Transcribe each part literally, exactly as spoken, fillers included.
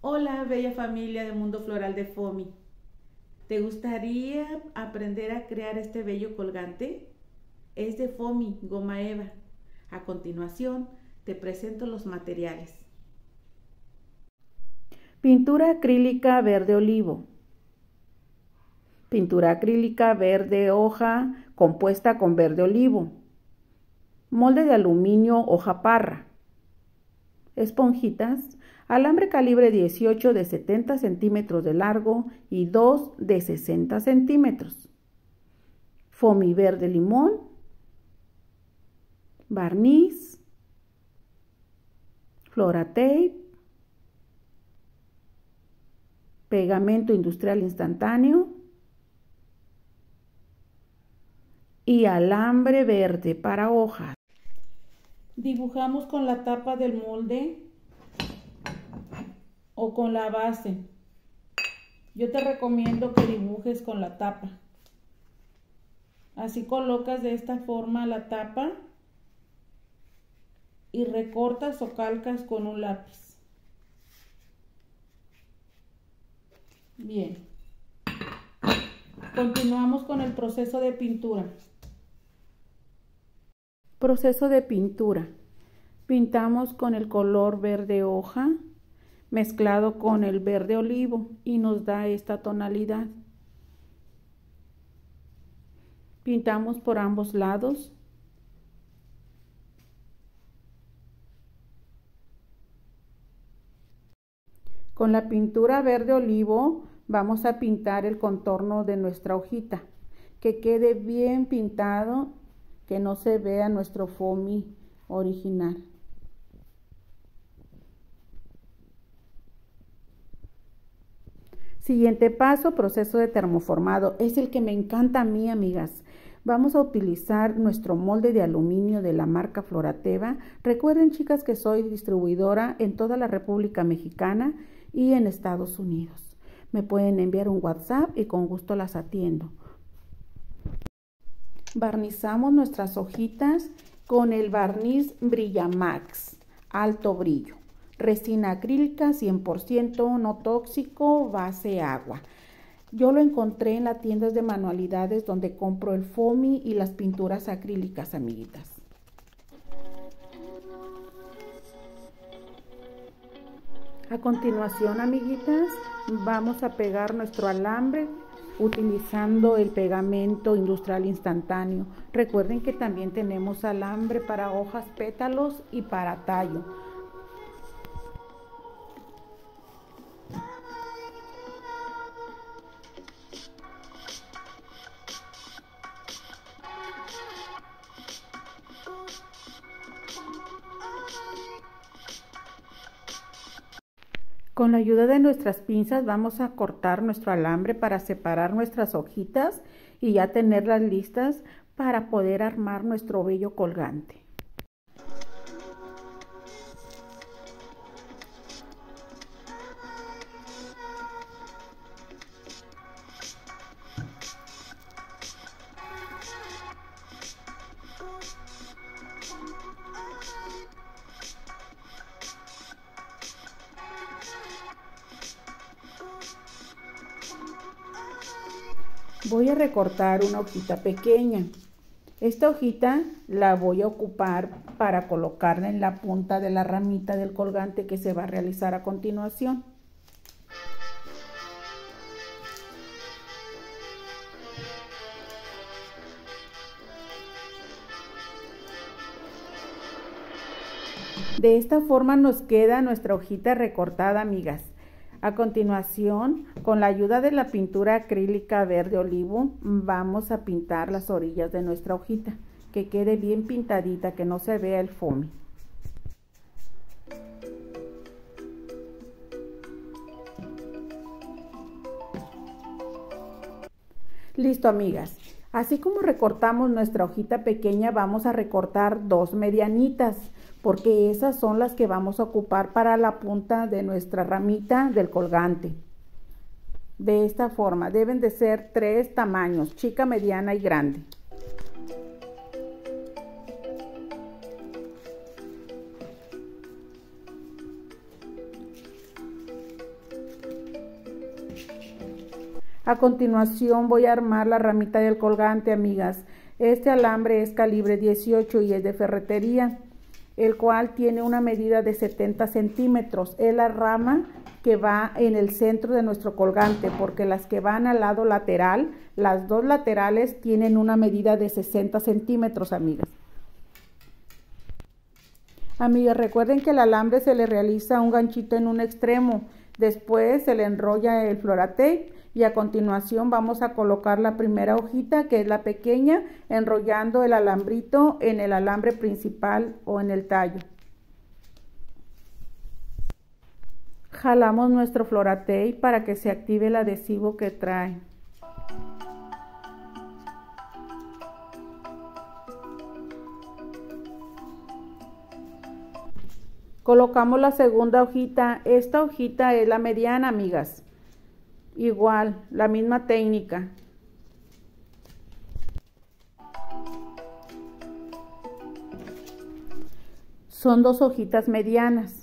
Hola, bella familia de Mundo Floral de Fomi. ¿Te gustaría aprender a crear este bello colgante? Es de Fomi, goma eva. A continuación, te presento los materiales. Pintura acrílica verde olivo. Pintura acrílica verde hoja compuesta con verde olivo. Molde de aluminio hoja parra. Esponjitas. Alambre calibre dieciocho de setenta centímetros de largo y dos de sesenta centímetros. Fomi verde limón. Barniz. Floratape. Pegamento industrial instantáneo. Y alambre verde para hojas. Dibujamos con la tapa del molde o con la base. Yo te recomiendo que dibujes con la tapa. Así colocas de esta forma la tapa y recortas o calcas con un lápiz. Bien. Continuamos con el proceso de pintura. Proceso de pintura. Pintamos con el color verde hoja mezclado con el verde olivo y nos da esta tonalidad. Pintamos por ambos lados. Con la pintura verde olivo vamos a pintar el contorno de nuestra hojita, que quede bien pintado, que no se vea nuestro foamy original. Siguiente paso, proceso de termoformado. Es el que me encanta a mí, amigas. Vamos a utilizar nuestro molde de aluminio de la marca Florateva. Recuerden, chicas, que soy distribuidora en toda la República Mexicana y en Estados Unidos. Me pueden enviar un WhatsApp y con gusto las atiendo. Barnizamos nuestras hojitas con el barniz Brillamax, alto brillo. Resina acrílica cien por ciento no tóxico, base agua. Yo lo encontré en las tiendas de manualidades donde compro el foamy y las pinturas acrílicas, amiguitas. A continuación, amiguitas, vamos a pegar nuestro alambre utilizando el pegamento industrial instantáneo. Recuerden que también tenemos alambre para hojas, pétalos y para tallo. Con la ayuda de nuestras pinzas vamos a cortar nuestro alambre para separar nuestras hojitas y ya tenerlas listas para poder armar nuestro bello colgante. Voy a recortar una hojita pequeña. Esta hojita la voy a ocupar para colocarla en la punta de la ramita del colgante que se va a realizar a continuación. De esta forma nos queda nuestra hojita recortada, amigas. A continuación, con la ayuda de la pintura acrílica verde olivo, vamos a pintar las orillas de nuestra hojita, que quede bien pintadita, que no se vea el foamy. Listo, amigas. Así como recortamos nuestra hojita pequeña, vamos a recortar dos medianitas, porque esas son las que vamos a ocupar para la punta de nuestra ramita del colgante. De esta forma, deben de ser tres tamaños, chica, mediana y grande. A continuación voy a armar la ramita del colgante, amigas. Este alambre es calibre dieciocho y es de ferretería, el cual tiene una medida de setenta centímetros. Es la rama que va en el centro de nuestro colgante, porque las que van al lado lateral, las dos laterales tienen una medida de sesenta centímetros, amigas. Amigas, recuerden que el alambre se le realiza un ganchito en un extremo, después se le enrolla el Floratape y a continuación vamos a colocar la primera hojita, que es la pequeña, enrollando el alambrito en el alambre principal o en el tallo. Jalamos nuestro Floratape para que se active el adhesivo que trae. Colocamos la segunda hojita. Esta hojita es la mediana, amigas. Igual, la misma técnica. Son dos hojitas medianas.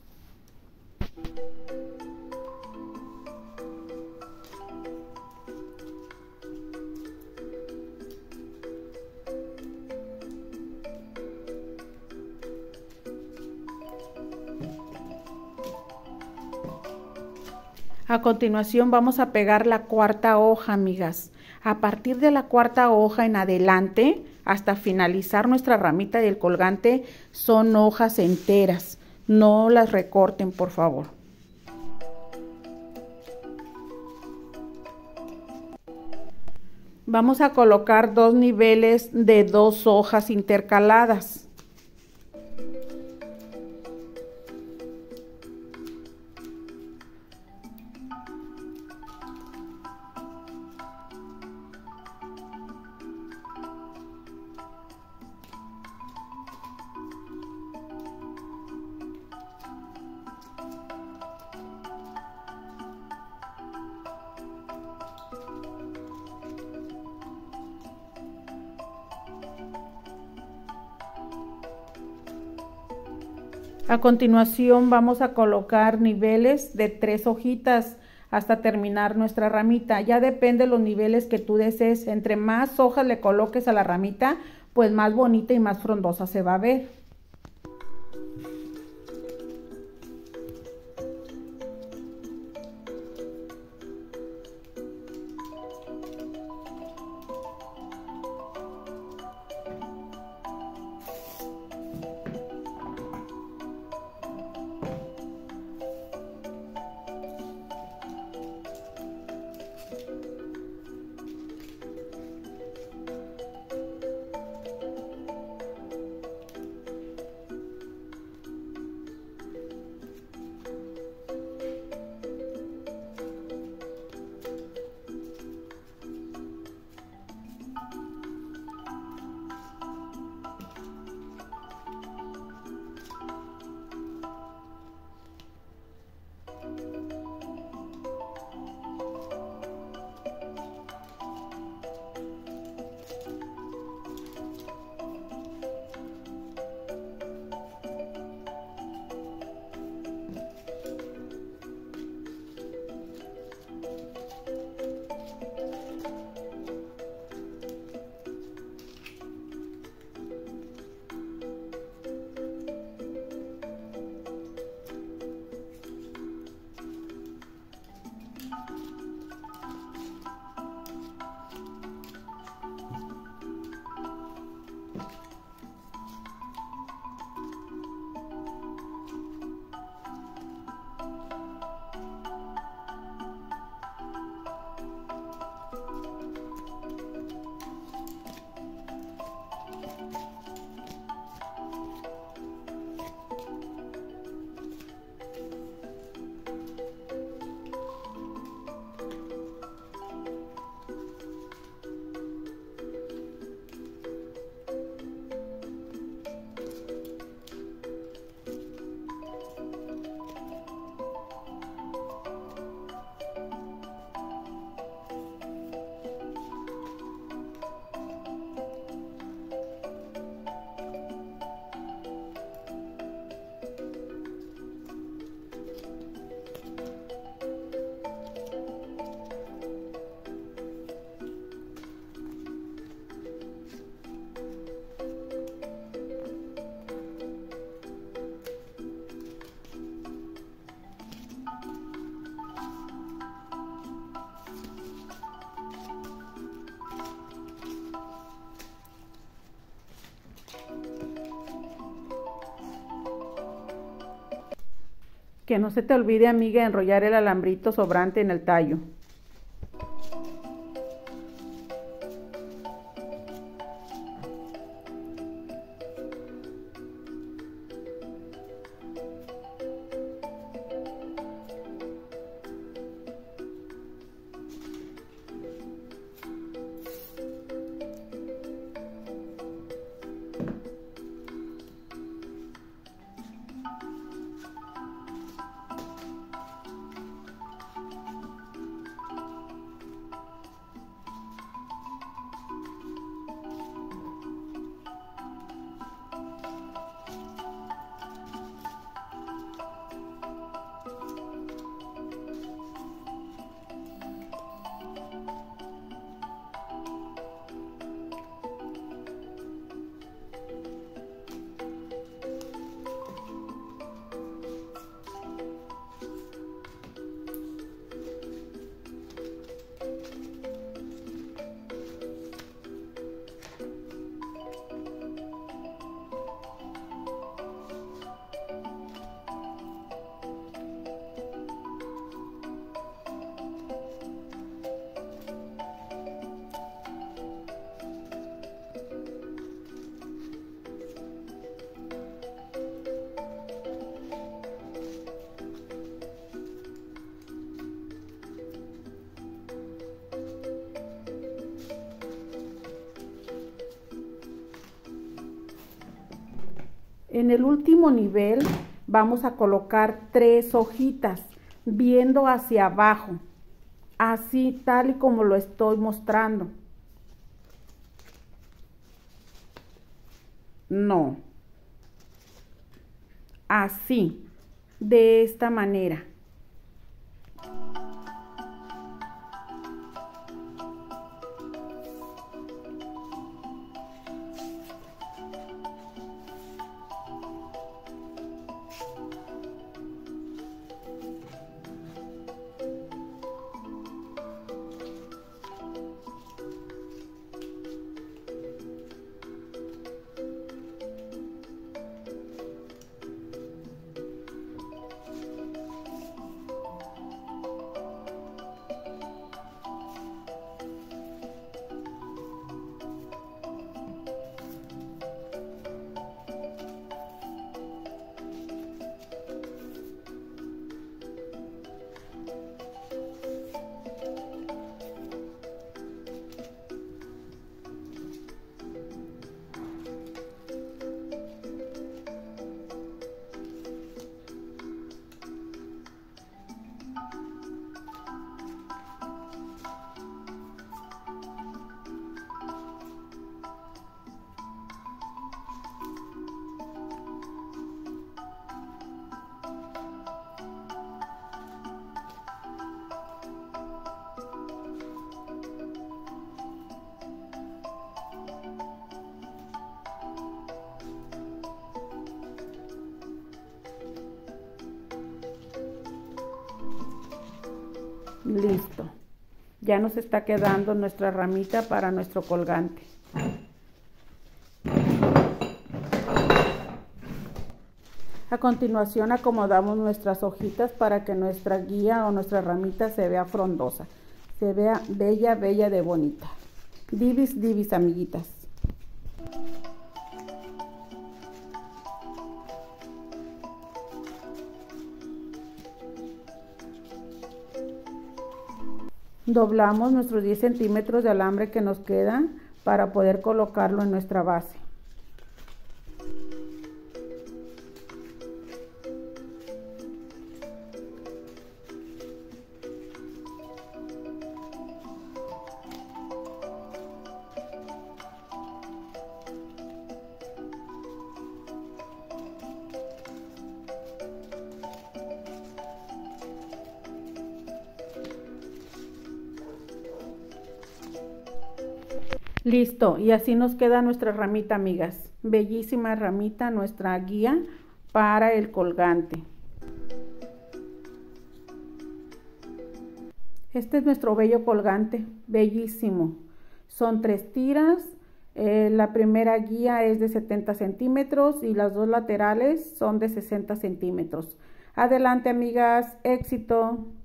A continuación vamos a pegar la cuarta hoja, amigas. A partir de la cuarta hoja en adelante, hasta finalizar nuestra ramita del colgante, son hojas enteras. No las recorten, por favor. Vamos a colocar dos niveles de dos hojas intercaladas. A continuación vamos a colocar niveles de tres hojitas hasta terminar nuestra ramita. Ya depende de los niveles que tú desees. Entre más hojas le coloques a la ramita, pues más bonita y más frondosa se va a ver. Que no se te olvide, amiga, enrollar el alambrito sobrante en el tallo. En el último nivel vamos a colocar tres hojitas viendo hacia abajo, así tal y como lo estoy mostrando. No, así, de esta manera. Listo, ya nos está quedando nuestra ramita para nuestro colgante. A continuación acomodamos nuestras hojitas para que nuestra guía o nuestra ramita se vea frondosa, se vea bella, bella de bonita. Divis, divis, amiguitas. Doblamos nuestros diez centímetros de alambre que nos quedan para poder colocarlo en nuestra base. Listo, y así nos queda nuestra ramita, amigas. Bellísima ramita, nuestra guía para el colgante. Este es nuestro bello colgante, bellísimo. Son tres tiras, eh, la primera guía es de setenta centímetros y las dos laterales son de sesenta centímetros. Adelante, amigas, éxito.